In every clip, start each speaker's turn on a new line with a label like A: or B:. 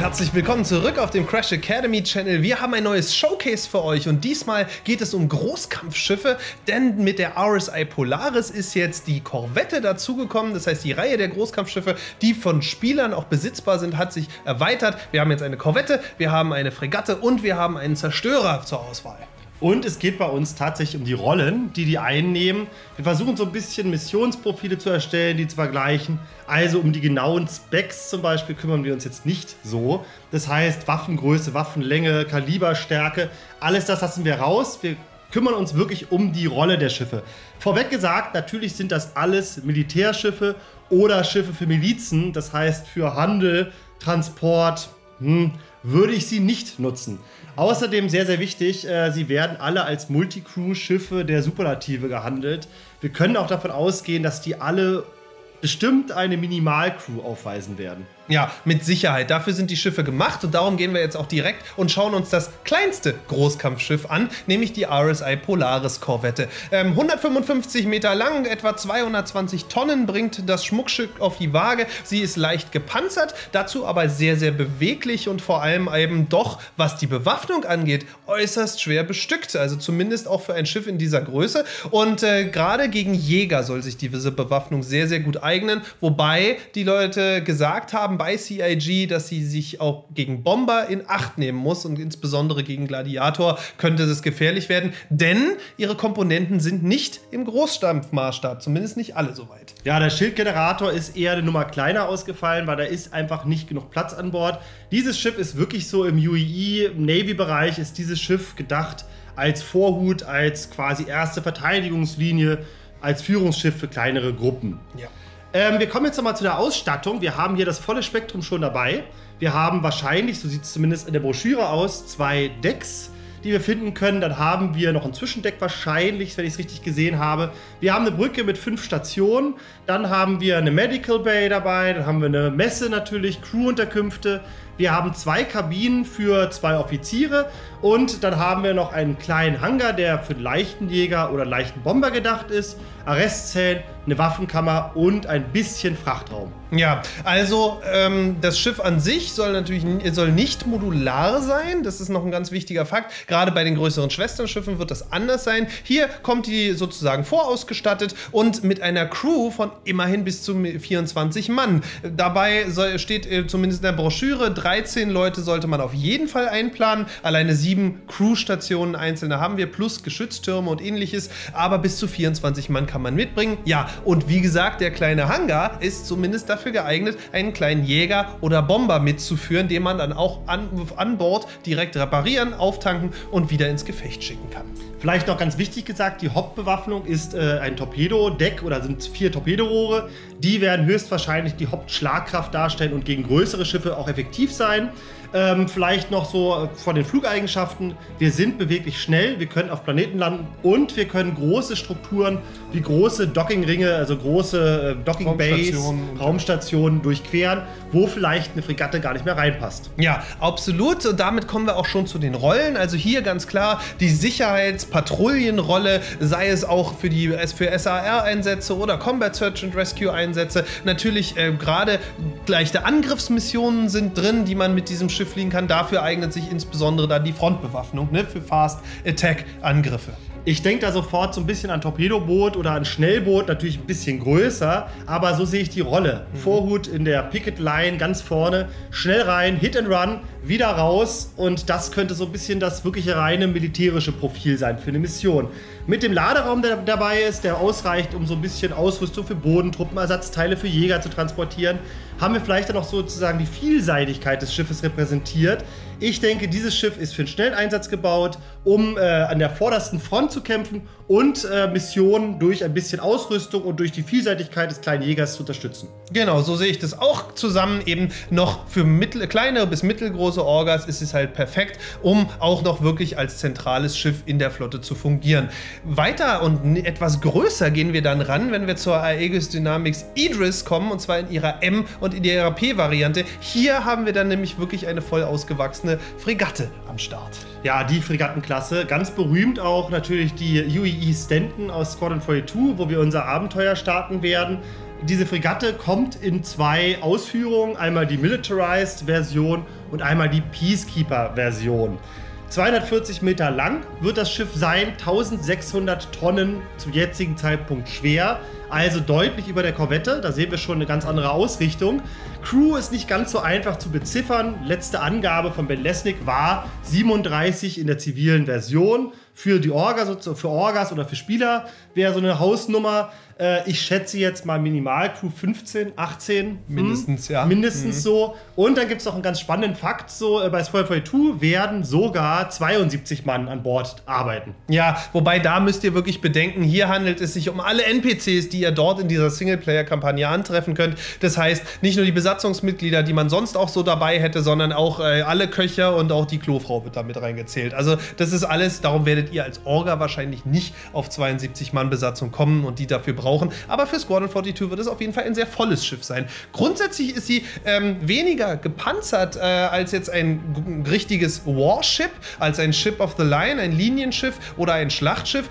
A: Herzlich willkommen zurück auf dem Crash Academy Channel. Wir haben ein neues Showcase für euch und diesmal geht es um Großkampfschiffe, denn mit der RSI Polaris ist jetzt die Korvette dazugekommen. Das heißt, die Reihe der Großkampfschiffe, die von Spielern auch besitzbar sind, hat sich erweitert. Wir haben jetzt eine Korvette, wir haben eine Fregatte und wir haben einen Zerstörer zur Auswahl.
B: Und es geht bei uns tatsächlich um die Rollen, die einnehmen. Wir versuchen so ein bisschen Missionsprofile zu erstellen, die zu vergleichen. Also um die genauen Specs zum Beispiel kümmern wir uns jetzt nicht so. Das heißt Waffengröße, Waffenlänge, Kaliberstärke, alles das lassen wir raus. Wir kümmern uns wirklich um die Rolle der Schiffe. Vorweg gesagt, natürlich sind das alles Militärschiffe oder Schiffe für Milizen. Das heißt für Handel, Transport, würde ich sie nicht nutzen. Außerdem sehr, sehr wichtig, sie werden alle als Multicrew-Schiffe der Superlative gehandelt. Wir können auch davon ausgehen, dass die alle bestimmt eine Minimalcrew aufweisen werden.
A: Ja, mit Sicherheit. Dafür sind die Schiffe gemacht und darum gehen wir jetzt auch direkt und schauen uns das kleinste Großkampfschiff an, nämlich die RSI Polaris Korvette. 155 Meter lang, etwa 220 Tonnen bringt das Schmuckstück auf die Waage. Sie ist leicht gepanzert, dazu aber sehr, sehr beweglich und vor allem eben doch, was die Bewaffnung angeht, äußerst schwer bestückt. Also zumindest auch für ein Schiff in dieser Größe. Und gerade gegen Jäger soll sich diese Bewaffnung sehr, sehr gut eignen. Wobei die Leute gesagt haben, bei CIG, dass sie sich auch gegen Bomber in Acht nehmen muss und insbesondere gegen Gladiator könnte es gefährlich werden, denn ihre Komponenten sind nicht im Großstampfmaßstab, zumindest nicht alle soweit.
B: Ja, der Schildgenerator ist eher eine Nummer kleiner ausgefallen, weil da ist einfach nicht genug Platz an Bord. Dieses Schiff ist wirklich so im UE-Navy-Bereich, ist dieses Schiff gedacht als Vorhut, als quasi erste Verteidigungslinie, als Führungsschiff für kleinere Gruppen.
A: Ja.
B: Wir kommen jetzt nochmal zu der Ausstattung. Wir haben hier das volle Spektrum schon dabei. Wir haben wahrscheinlich, so sieht es zumindest in der Broschüre aus, 2 Decks, die wir finden können. Dann haben wir noch ein Zwischendeck wahrscheinlich, wenn ich es richtig gesehen habe. Wir haben eine Brücke mit 5 Stationen. Dann haben wir eine Medical Bay dabei. Dann haben wir eine Messe natürlich, Crewunterkünfte. Wir haben 2 Kabinen für 2 Offiziere. Und dann haben wir noch einen kleinen Hangar, der für einen leichten Jäger oder einen leichten Bomber gedacht ist. Arrestzellen, eine Waffenkammer und ein bisschen Frachtraum.
A: Ja, also das Schiff an sich soll nicht modular sein. Das ist noch ein ganz wichtiger Fakt. Gerade bei den größeren Schwesternschiffen wird das anders sein. Hier kommt die sozusagen vorausgestattet und mit einer Crew von immerhin bis zu 24 Mann. Dabei steht zumindest in der Broschüre, 13 Leute sollte man auf jeden Fall einplanen. Alleine 7 Crewstationen einzelne haben wir, plus Geschütztürme und ähnliches. Aber bis zu 24 Mann kann man mitbringen. Ja, und wie gesagt, der kleine Hangar ist zumindest dafür geeignet, einen kleinen Jäger oder Bomber mitzuführen, den man dann auch an Bord direkt reparieren, auftanken und wieder ins Gefecht schicken kann.
B: Vielleicht noch ganz wichtig gesagt, die Hauptbewaffnung ist ein Torpedodeck oder sind 4 Torpedorohre. Die werden höchstwahrscheinlich die Hauptschlagkraft darstellen und gegen größere Schiffe auch effektiv sein. Vielleicht noch so von den Flugeigenschaften. Wir sind beweglich schnell, wir können auf Planeten landen und wir können große Strukturen wie große Dockingringe, also große Docking-Bays, Raumstationen durchqueren, wo vielleicht eine Fregatte gar nicht mehr reinpasst.
A: Ja, absolut. Und damit kommen wir auch schon zu den Rollen. Also hier ganz klar die Sicherheitspatrouillenrolle, sei es auch für SAR-Einsätze oder Combat Search and Rescue-Einsätze. Natürlich gerade leichte Angriffsmissionen sind drin, die man mit diesem Schiff fliegen kann. Dafür eignet sich insbesondere dann die Frontbewaffnung, ne, für Fast-Attack-Angriffe.
B: Ich denke da sofort so ein bisschen an Torpedoboot oder an Schnellboot, natürlich ein bisschen größer, aber so sehe ich die Rolle. Vorhut in der Picket Line ganz vorne, schnell rein, Hit and Run, wieder raus und das könnte so ein bisschen das wirkliche reine militärische Profil sein für eine Mission. Mit dem Laderaum, der dabei ist, der ausreicht, um so ein bisschen Ausrüstung für Bodentruppen, Ersatzteile für Jäger zu transportieren, haben wir vielleicht dann auch sozusagen die Vielseitigkeit des Schiffes repräsentiert. Ich denke, dieses Schiff ist für einen schnellen Einsatz gebaut, um an der vordersten Front zu kämpfen und Missionen durch ein bisschen Ausrüstung und durch die Vielseitigkeit des kleinen Jägers zu unterstützen.
A: Genau, so sehe ich das auch zusammen. Eben noch für kleinere bis mittelgroße Orgas ist es halt perfekt, um auch noch wirklich als zentrales Schiff in der Flotte zu fungieren. Weiter und etwas größer gehen wir dann ran, wenn wir zur Aegis Dynamics Idris kommen, und zwar in ihrer M- und in ihrer P-Variante. Hier haben wir dann nämlich wirklich eine voll ausgewachsene Fregatte am Start.
B: Ja, die Fregattenklasse. Ganz berühmt auch natürlich die UEE Stanton aus Squadron 42, wo wir unser Abenteuer starten werden. Diese Fregatte kommt in 2 Ausführungen. Einmal die Militarized Version und einmal die Peacekeeper-Version. 240 Meter lang wird das Schiff sein, 1600 Tonnen zum jetzigen Zeitpunkt schwer, also deutlich über der Korvette. Da sehen wir schon eine ganz andere Ausrichtung. Crew ist nicht ganz so einfach zu beziffern. Letzte Angabe von Ben Lesnick war 37 in der zivilen Version. Für die für Orgas oder für Spieler wäre so eine Hausnummer. Ich schätze jetzt mal Minimalcrew 15, 18.
A: Mindestens, ja.
B: Mindestens so. Und dann gibt es noch einen ganz spannenden Fakt. So, bei Spoil 42 werden sogar 72 Mann an Bord arbeiten.
A: Ja, wobei da müsst ihr wirklich bedenken, hier handelt es sich um alle NPCs, die ihr dort in dieser Singleplayer-Kampagne antreffen könnt. Das heißt, nicht nur die Besatzungsmitglieder, die man sonst auch so dabei hätte, sondern auch alle Köcher und auch die Klofrau wird damit reingezählt. Also das ist alles, darum werdet ihr als Orga wahrscheinlich nicht auf 72 Mann Besatzung kommen und die dafür brauchen. Aber für Squadron 42 wird es auf jeden Fall ein sehr volles Schiff sein. Grundsätzlich ist sie weniger gepanzert als jetzt ein richtiges Warship, als ein Ship of the Line, ein Linienschiff oder ein Schlachtschiff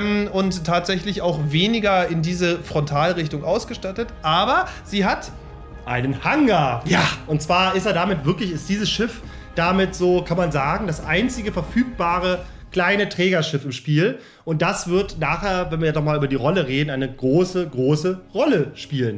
A: und tatsächlich auch weniger in diese Frontalrichtung ausgestattet. Aber sie hat
B: einen Hangar.
A: Ja.
B: Und zwar ist dieses Schiff damit, so kann man sagen, das einzige verfügbare kleine Trägerschiff im Spiel. Und das wird nachher, wenn wir ja doch mal über die Rolle reden, eine große, große Rolle spielen.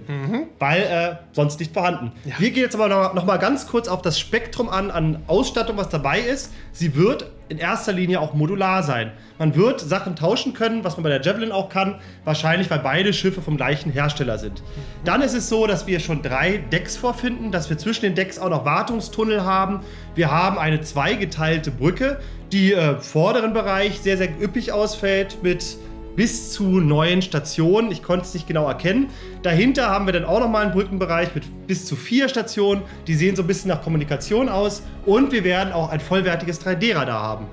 B: Weil sonst nicht vorhanden. Ja. Wir gehen jetzt aber noch mal ganz kurz auf das Spektrum an Ausstattung, was dabei ist. Sie wird in erster Linie auch modular sein. Man wird Sachen tauschen können, was man bei der Javelin auch kann. Wahrscheinlich, weil beide Schiffe vom gleichen Hersteller sind. Dann ist es so, dass wir schon 3 Decks vorfinden, dass wir zwischen den Decks auch noch Wartungstunnel haben. Wir haben eine zweigeteilte Brücke, die im vorderen Bereich sehr, sehr üppig ausfällt mit bis zu 9 Stationen. Ich konnte es nicht genau erkennen. Dahinter haben wir dann auch nochmal einen Brückenbereich mit bis zu 4 Stationen. Die sehen so ein bisschen nach Kommunikation aus. Und wir werden auch ein vollwertiges 3D-Radar haben.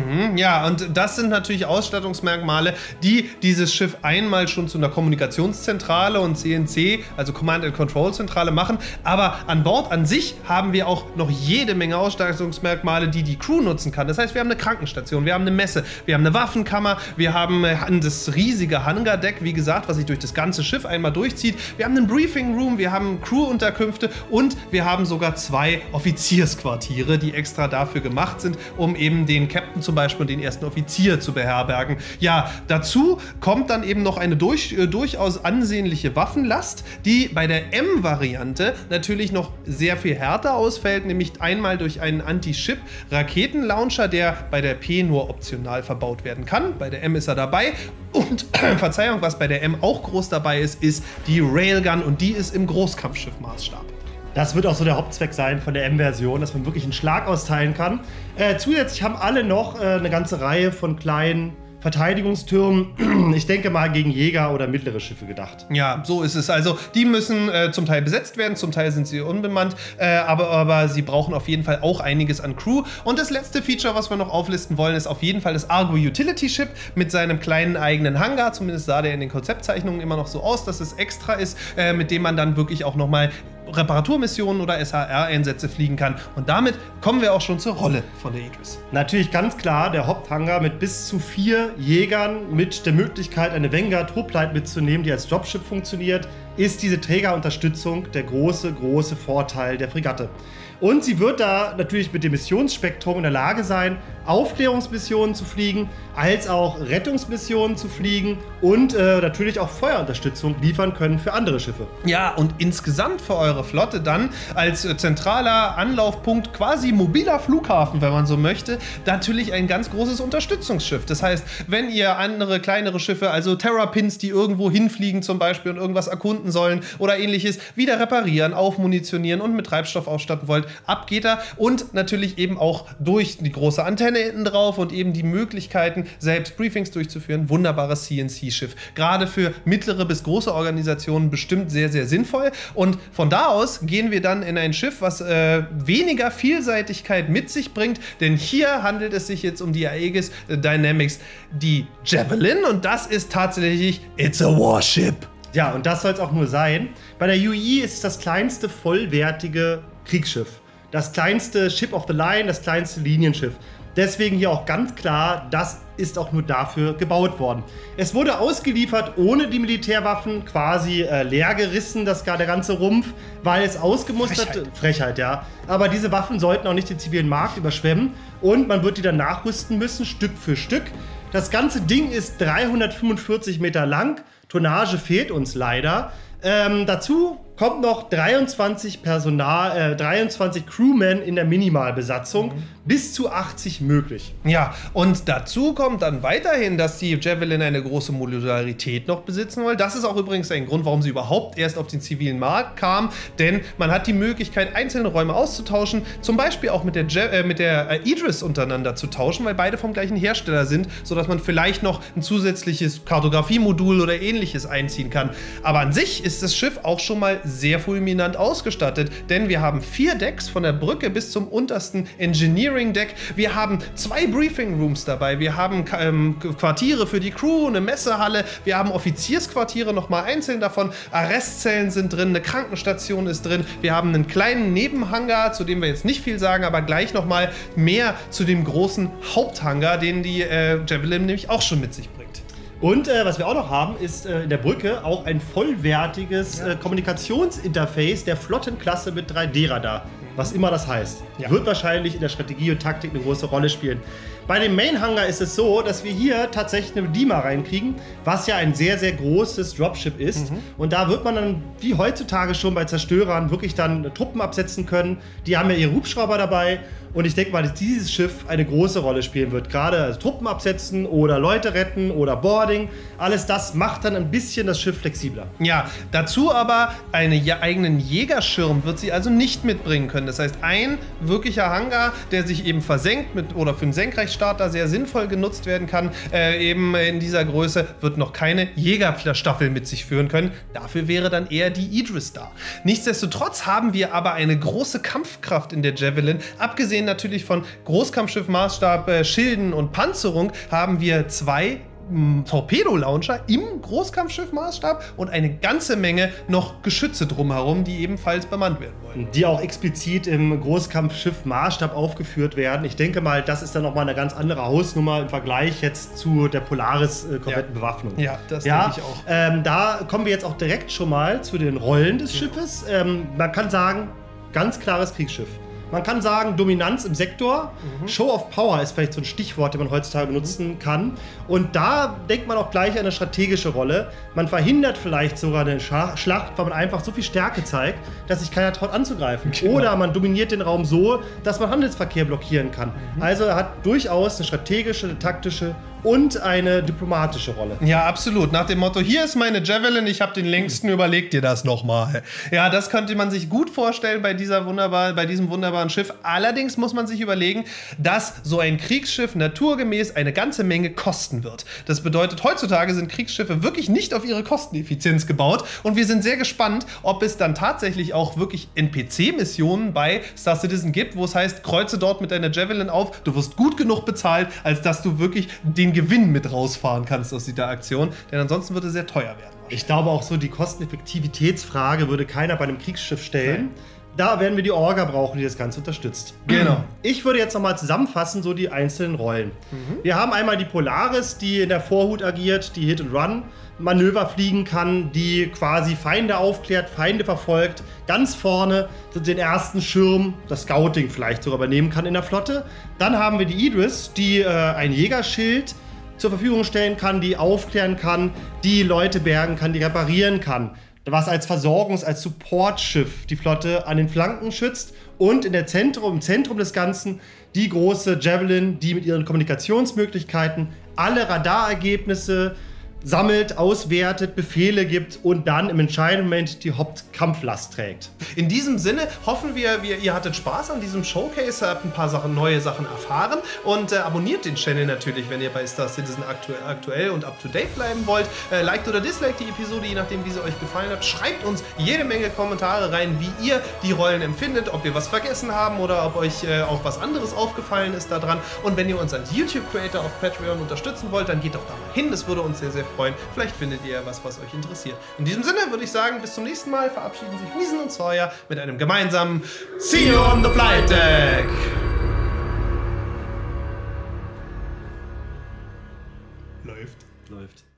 A: Ja, und das sind natürlich Ausstattungsmerkmale, die dieses Schiff einmal schon zu einer Kommunikationszentrale und CNC, also Command-and-Control-Zentrale machen. Aber an Bord an sich haben wir auch noch jede Menge Ausstattungsmerkmale, die die Crew nutzen kann. Das heißt, wir haben eine Krankenstation, wir haben eine Messe, wir haben eine Waffenkammer, wir haben das riesige Hangardeck, wie gesagt, was sich durch das ganze Schiff einmal durchzieht. Wir haben einen Briefing Room, wir haben Crew-Unterkünfte und wir haben sogar 2 Offiziersquartiere, die extra dafür gemacht sind, um eben den Captain zum Beispiel und den ersten Offizier zu beherbergen. Ja, dazu kommt dann eben noch eine durchaus ansehnliche Waffenlast, die bei der M-Variante natürlich noch sehr viel härter ausfällt, nämlich einmal durch einen Anti-Ship-Raketenlauncher, der bei der P nur optional verbaut werden kann. Bei der M ist er dabei. Und, Verzeihung, was bei der M auch groß dabei ist, ist die Railgun und die ist im Großkampfschiff-Maßstab.
B: Das wird auch so der Hauptzweck sein von der M-Version, dass man wirklich einen Schlag austeilen kann. Zusätzlich haben alle noch eine ganze Reihe von kleinen Verteidigungstürmen, ich denke mal gegen Jäger oder mittlere Schiffe gedacht.
A: Ja, so ist es. Also die müssen zum Teil besetzt werden, zum Teil sind sie unbemannt, aber sie brauchen auf jeden Fall auch einiges an Crew. Und das letzte Feature, was wir noch auflisten wollen, ist auf jeden Fall das Argo Utility Ship mit seinem kleinen eigenen Hangar. Zumindest sah der in den Konzeptzeichnungen immer noch so aus, dass es extra ist, mit dem man dann wirklich auch nochmal Reparaturmissionen oder SHR-Einsätze fliegen kann. Und damit kommen wir auch schon zur Rolle von der Idris.
B: Natürlich ganz klar der Haupthangar mit bis zu 4 Jägern mit der Möglichkeit, eine Vanguard Hoplite mitzunehmen, die als Dropship funktioniert, ist diese Trägerunterstützung der große, große Vorteil der Fregatte. Und sie wird da natürlich mit dem Missionsspektrum in der Lage sein, Aufklärungsmissionen zu fliegen, als auch Rettungsmissionen zu fliegen und natürlich auch Feuerunterstützung liefern können für andere Schiffe.
A: Ja, und insgesamt für eure Flotte dann als zentraler Anlaufpunkt, quasi mobiler Flughafen, wenn man so möchte, natürlich ein ganz großes Unterstützungsschiff. Das heißt, wenn ihr andere, kleinere Schiffe, also Terrapins, die irgendwo hinfliegen zum Beispiel und irgendwas erkunden sollen oder ähnliches, wieder reparieren, aufmunitionieren und mit Treibstoff ausstatten wollt, ab geht er. Und natürlich eben auch durch die große Antenne hinten drauf und eben die Möglichkeiten, selbst Briefings durchzuführen. Wunderbares CNC-Schiff. Gerade für mittlere bis große Organisationen bestimmt sehr, sehr sinnvoll. Und von da aus gehen wir dann in ein Schiff, was weniger Vielseitigkeit mit sich bringt, denn hier handelt es sich jetzt um die Aegis Dynamics, die Javelin, und das ist tatsächlich It's a Warship.
B: Ja, und das soll es auch nur sein. Bei der UI ist es das kleinste vollwertige Kriegsschiff. Das kleinste Ship of the Line, das kleinste Linienschiff. Deswegen hier auch ganz klar, das ist auch nur dafür gebaut worden. Es wurde ausgeliefert ohne die Militärwaffen, quasi leer gerissen, der ganze Rumpf, weil es ausgemustert... Frechheit, ja. Aber diese Waffen sollten auch nicht den zivilen Markt überschwemmen und man wird die dann nachrüsten müssen, Stück für Stück. Das ganze Ding ist 345 Meter lang, Tonnage fehlt uns leider. Dazu kommt noch 23 Crewmen in der Minimalbesatzung, bis zu 80 möglich.
A: Ja, und dazu kommt dann weiterhin, dass die Javelin eine große Modularität noch besitzen will. Das ist auch übrigens ein Grund, warum sie überhaupt erst auf den zivilen Markt kam, denn man hat die Möglichkeit, einzelne Räume auszutauschen, zum Beispiel auch mit der Idris untereinander zu tauschen, weil beide vom gleichen Hersteller sind, sodass man vielleicht noch ein zusätzliches Kartografiemodul oder ähnliches einziehen kann. Aber an sich ist das Schiff auch schon mal sehr fulminant ausgestattet, denn wir haben 4 Decks von der Brücke bis zum untersten Engineering Deck. Wir haben 2 Briefing Rooms dabei. Wir haben Quartiere für die Crew, eine Messehalle. Wir haben Offiziersquartiere nochmal einzeln davon. Arrestzellen sind drin, eine Krankenstation ist drin. Wir haben einen kleinen Nebenhangar, zu dem wir jetzt nicht viel sagen, aber gleich nochmal mehr zu dem großen Haupthangar, den die Javelin nämlich auch schon mit sich bringt.
B: Und was wir auch noch haben, ist in der Brücke auch ein vollwertiges Kommunikationsinterface der Flottenklasse mit 3D-Radar. Was immer das heißt. Ja. Wird wahrscheinlich in der Strategie und Taktik eine große Rolle spielen. Bei dem Main-Hangar ist es so, dass wir hier tatsächlich eine Beamer reinkriegen, was ja ein sehr, sehr großes Dropship ist. Und da wird man dann, wie heutzutage schon bei Zerstörern, wirklich dann Truppen absetzen können. Die haben ja ihre Hubschrauber dabei. Und ich denke mal, dass dieses Schiff eine große Rolle spielen wird. Gerade also Truppen absetzen oder Leute retten oder Boarding. Alles das macht dann ein bisschen das Schiff flexibler.
A: Ja, dazu aber einen eigenen Jägerschirm wird sie also nicht mitbringen können. Das heißt, ein wirklicher Hangar, der sich eben versenkt oder für einen Senkrechtstarter sehr sinnvoll genutzt werden kann, eben in dieser Größe, wird noch keine Jägerstaffel mit sich führen können. Dafür wäre dann eher die Idris da. Nichtsdestotrotz haben wir aber eine große Kampfkraft in der Javelin. Abgesehen natürlich von Großkampfschiff-Maßstab, Schilden und Panzerung haben wir 2 Torpedo-Launcher im Großkampfschiff-Maßstab und eine ganze Menge noch Geschütze drumherum, die ebenfalls bemannt werden wollen.
B: Die auch explizit im Großkampfschiff-Maßstab aufgeführt werden. Ich denke mal, das ist dann nochmal eine ganz andere Hausnummer im Vergleich jetzt zu der Polaris-Korvettenbewaffnung.
A: Ja, das denke ich auch.
B: Da kommen wir jetzt auch direkt schon mal zu den Rollen des Schiffes. Man kann sagen, ganz klares Kriegsschiff. Man kann sagen, Dominanz im Sektor, Show of Power ist vielleicht so ein Stichwort, das man heutzutage benutzen kann. Und da denkt man auch gleich an eine strategische Rolle. Man verhindert vielleicht sogar eine Schlacht, weil man einfach so viel Stärke zeigt, dass sich keiner traut anzugreifen. Genau. Oder man dominiert den Raum so, dass man Handelsverkehr blockieren kann. Also er hat durchaus eine strategische, eine taktische und eine diplomatische Rolle.
A: Ja, absolut. Nach dem Motto, hier ist meine Javelin, ich habe den längsten, überleg dir das nochmal. Ja, das könnte man sich gut vorstellen bei diesem wunderbaren Schiff. Allerdings muss man sich überlegen, dass so ein Kriegsschiff naturgemäß eine ganze Menge kosten wird. Das bedeutet, heutzutage sind Kriegsschiffe wirklich nicht auf ihre Kosteneffizienz gebaut und wir sind sehr gespannt, ob es dann tatsächlich auch wirklich NPC-Missionen bei Star Citizen gibt, wo es heißt, kreuze dort mit deiner Javelin auf, du wirst gut genug bezahlt, als dass du wirklich den Gewinn mit rausfahren kannst aus dieser Aktion, denn ansonsten würde es sehr teuer werden.
B: Ich glaube auch so, die Kosteneffektivitätsfrage würde keiner bei einem Kriegsschiff stellen.
A: Nein.
B: Da werden wir die Orga brauchen, die das Ganze unterstützt.
A: Genau.
B: Ich würde jetzt nochmal zusammenfassen, so die einzelnen Rollen. Wir haben einmal die Polaris, die in der Vorhut agiert, die Hit and Run Manöver fliegen kann, die quasi Feinde aufklärt, Feinde verfolgt, ganz vorne den ersten Schirm, das Scouting vielleicht sogar übernehmen kann in der Flotte. Dann haben wir die Idris, die ein Jägerschild zur Verfügung stellen kann, die aufklären kann, die Leute bergen kann, die reparieren kann. Was als als Supportschiff die Flotte an den Flanken schützt und im Zentrum des Ganzen die große Javelin, die mit ihren Kommunikationsmöglichkeiten alle Radarergebnisse sammelt, auswertet, Befehle gibt und dann im entscheidenden Moment die Hauptkampflast trägt.
A: In diesem Sinne hoffen wir, ihr hattet Spaß an diesem Showcase, habt ein paar neue Sachen erfahren und abonniert den Channel natürlich, wenn ihr bei Star Citizen aktuell und up-to-date bleiben wollt. Liked oder disliked die Episode, je nachdem, wie sie euch gefallen hat. Schreibt uns jede Menge Kommentare rein, wie ihr die Rollen empfindet, ob wir was vergessen haben oder ob euch auch was anderes aufgefallen ist daran. Und wenn ihr uns als YouTube-Creator auf Patreon unterstützen wollt, dann geht doch da mal hin, das würde uns sehr, sehr freuen. Vielleicht findet ihr was euch interessiert. In diesem Sinne würde ich sagen, bis zum nächsten Mal verabschieden sich Weason und Sawyer mit einem gemeinsamen See you on the Flight Deck! Läuft.
B: Läuft.